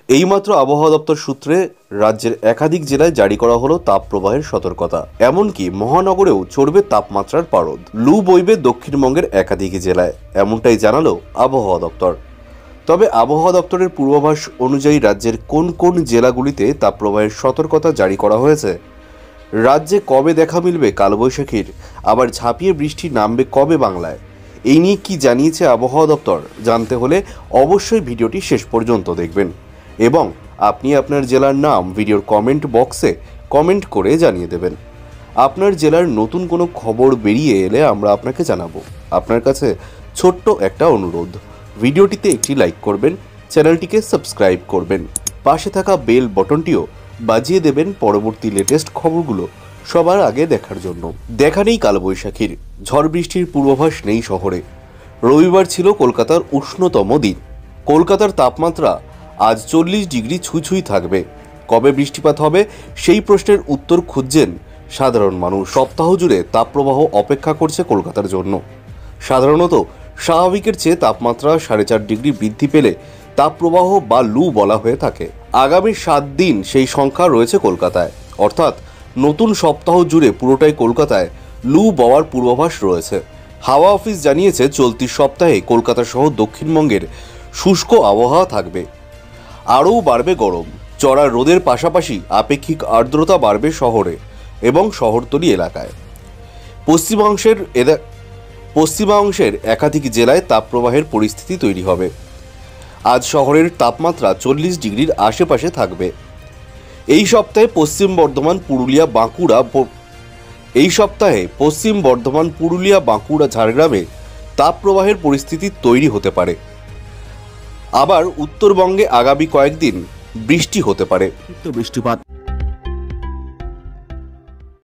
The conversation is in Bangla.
এইমাত্র আবহাওয়া দপ্তর সূত্রে রাজ্যের একাধিক জেলায় জারি করা হলো তাপপ্রবাহের সতর্কতা। এমনকি মহানগরেও চড়বে তাপমাত্রার পারদ। লু বইবে দক্ষিণবঙ্গের একাধিক জেলায়, এমনটাই জানালো আবহাওয়া দপ্তর। তবে আবহাওয়া দপ্তরের পূর্বাভাস অনুযায়ী রাজ্যের কোন কোন জেলাগুলিতে তাপপ্রবাহের সতর্কতা জারি করা হয়েছে, রাজ্যে কবে দেখা মিলবে কালবৈশাখীর, আবার ঝাঁপিয়ে বৃষ্টি নামবে কবে বাংলায়, এই নিয়ে কি জানিয়েছে আবহাওয়া দপ্তর জানতে হলে অবশ্যই ভিডিওটি শেষ পর্যন্ত দেখবেন এবং আপনি আপনার জেলার নাম ভিডিওর কমেন্ট বক্সে কমেন্ট করে জানিয়ে দেবেন। আপনার জেলার নতুন কোনো খবর বেরিয়ে এলে আমরা আপনাকে জানাবো। আপনার কাছে ছোট্ট একটা অনুরোধ, ভিডিওটিতে একটি লাইক করবেন, চ্যানেলটিকে সাবস্ক্রাইব করবেন, পাশে থাকা বেল বটনটিও বাজিয়ে দেবেন পরবর্তী লেটেস্ট খবরগুলো সবার আগে দেখার জন্য। দেখা নেই কালবৈশাখীর, ঝড় বৃষ্টির পূর্বাভাস নেই শহরে। রবিবার ছিল কলকাতার উষ্ণতম দিন। কলকাতার তাপমাত্রা আজ 40 ডিগ্রি ছুঁই থাকবে। কবে বৃষ্টিপাত হবে সেই প্রশ্নের উত্তর খুঁজছেন সাধারণ মানুষ। সপ্তাহ জুড়ে তাপপ্রবাহ অপেক্ষা করছে কলকাতার জন্য। সাধারণত স্বাভাবিকের চেয়ে তাপমাত্রা 4.5 ডিগ্রি বৃদ্ধি পেলে তাপপ্রবাহ বা লু বলা হয়ে থাকে। আগামী 7 দিন সেই সংখ্যা রয়েছে কলকাতায়, অর্থাৎ নতুন সপ্তাহ জুড়ে পুরোটাই কলকাতায় লু বওয়ার পূর্বাভাস রয়েছে। হাওয়া অফিস জানিয়েছে চলতি সপ্তাহে কলকাতা সহ দক্ষিণবঙ্গের শুষ্ক আবহাওয়া থাকবে। আরও বাড়বে গরম। চড়া রোদের পাশাপাশি আপেক্ষিক আর্দ্রতা বাড়বে শহরে এবং শহরতলি এলাকায়। পশ্চিমাংশের একাধিক জেলায় তাপপ্রবাহের পরিস্থিতি তৈরি হবে। আজ শহরের তাপমাত্রা 40 ডিগ্রির আশেপাশে থাকবে। এই সপ্তাহে পশ্চিম বর্ধমান, পুরুলিয়া, বাঁকুড়া, ঝাড়গ্রামে তাপপ্রবাহের পরিস্থিতি তৈরি হতে পারে। আবার উত্তরবঙ্গে আগামী কয়েকদিন বৃষ্টি হতে পারে। বৃষ্টিপাত